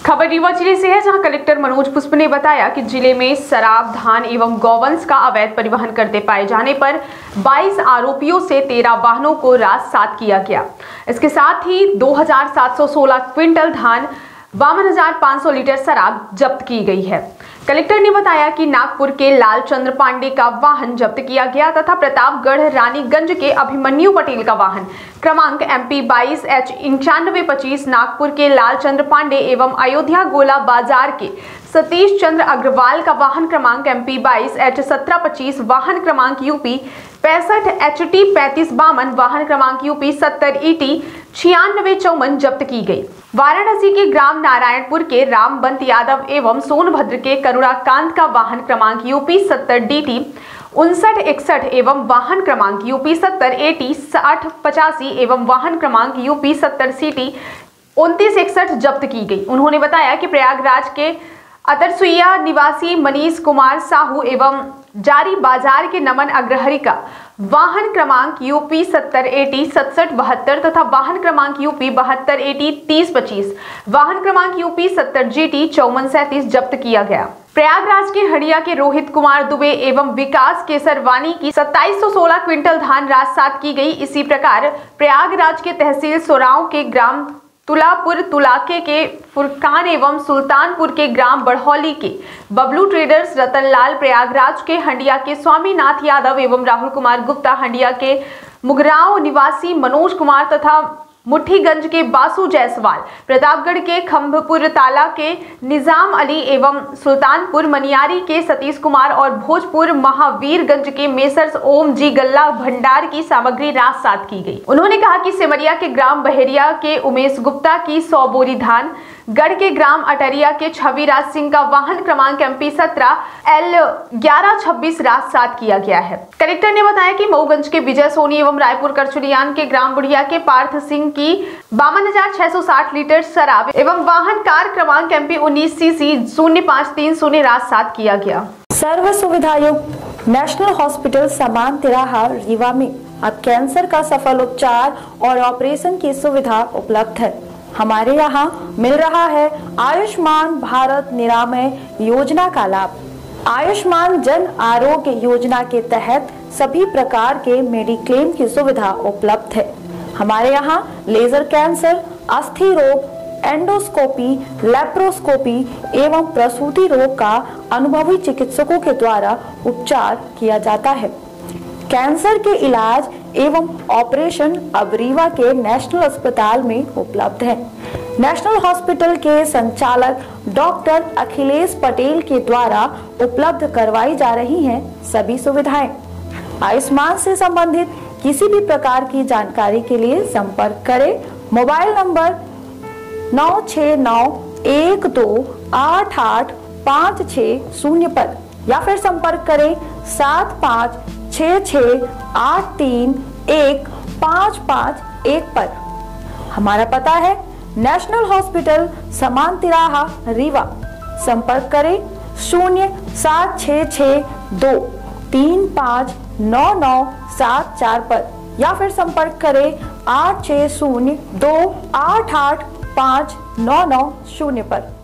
खबर रीवा जिले से है, जहां कलेक्टर मनोज पुष्प ने बताया कि जिले में शराब, धान एवं गौवंश का अवैध परिवहन करते पाए जाने पर 22 आरोपियों से 13 वाहनों को राजसात किया गया। इसके साथ ही 2716 क्विंटल धान, 52,500 लीटर शराब जब्त की गई है। कलेक्टर ने बताया कि नागपुर के लालचंद्र पांडे का वाहन जब्त किया गया तथा प्रतापगढ़ रानीगंज के अभिमन्यु पटेल का वाहन क्रमांक MP 22H9525 नागपुर के लालचंद्र पांडे एवं अयोध्या गोला बाजार के सतीश चंद्र अग्रवाल का वाहन क्रमांक MP 22H1725 वाहन क्रमांक UP 65HT3552 वाहन क्रमांक UP 70ET 9654 जब्त की गई। वाराणसी के ग्राम नारायणपुर के रामबंत यादव एवं सोनभद्र के करुणाकांत का वाहन क्रमांक UP 70DT 5961 एवं वाहन क्रमांक UP 70AT 6085 एवं वाहन क्रमांक UP 70CT 2961 जब्त की गई। उन्होंने बताया कि प्रयागराज के अतरसुईया निवासी मनीष कुमार साहू एवं जारी बाजार के नमन अग्रहरि का वाहन क्रमांक UP 70AT 6772 तथा वाहन क्रमांक UP 72AT 3025 वाहन क्रमांक UP 70GT 5437 जब्त किया गया। प्रयागराज के हड़िया के रोहित कुमार दुबे एवं विकास केसरवानी की 2716 क्विंटल धान राजसात की गई। इसी प्रकार प्रयागराज के तहसील सोराव के ग्राम तुलापुर तुलाके के फुरकान एवं सुल्तानपुर के ग्राम बढ़ौली के बबलू ट्रेडर्स रतनलाल, प्रयागराज के हंडिया के स्वामीनाथ यादव एवं राहुल कुमार गुप्ता, हंडिया के मुगरांव निवासी मनोज कुमार तथा मुठीगंज के बासु जायसवाल, प्रतापगढ़ के खंभपुर ताला के निजाम अली एवं सुल्तानपुर मनियारी के सतीश कुमार और भोजपुर महावीरगंज के मेसर्स ओम जी गल्ला भंडार की सामग्री राजसात की गई। उन्होंने कहा कि सिमरिया के ग्राम बहेरिया के उमेश गुप्ता की 100 बोरी धान, गढ़ के ग्राम अटरिया के छविराज सिंह का वाहन क्रमांक MP 17L1126 राजसात किया गया है। कलेक्टर ने बताया कि मऊगंज के विजय सोनी एवं रायपुर करचुलियान के ग्राम बुढ़िया के पार्थ सिंह की 52,660 लीटर शराब एवं वाहन कार क्रमांक MP 19CC 0530 राजसात किया गया। सर्व सुविधा युक्त नेशनल हॉस्पिटल समान तिराहा रीवा में अब कैंसर का सफल उपचार और ऑपरेशन की सुविधा उपलब्ध है। हमारे यहाँ मिल रहा है आयुष्मान भारत निरामय योजना का लाभ। आयुष्मान जन आरोग्य योजना के तहत सभी प्रकार के मेडिक्लेम की सुविधा उपलब्ध है। हमारे यहाँ लेजर कैंसर, अस्थि रोग, एंडोस्कोपी, लेप्रोस्कोपी एवं प्रसूति रोग का अनुभवी चिकित्सकों के द्वारा उपचार किया जाता है। कैंसर के इलाज एवं ऑपरेशन अब रीवा के नेशनल अस्पताल में उपलब्ध है। नेशनल हॉस्पिटल के संचालक डॉक्टर अखिलेश पटेल के द्वारा उपलब्ध करवाई जा रही हैं सभी सुविधाएं। आयुष्मान से संबंधित किसी भी प्रकार की जानकारी के लिए संपर्क करें मोबाइल नंबर 9691288560 पर या फिर संपर्क करें 7566831551 पर। हमारा पता है नेशनल हॉस्पिटल समान तिराहा रीवा। संपर्क करें 07662359974 पर या फिर संपर्क करें 8602885990 पर।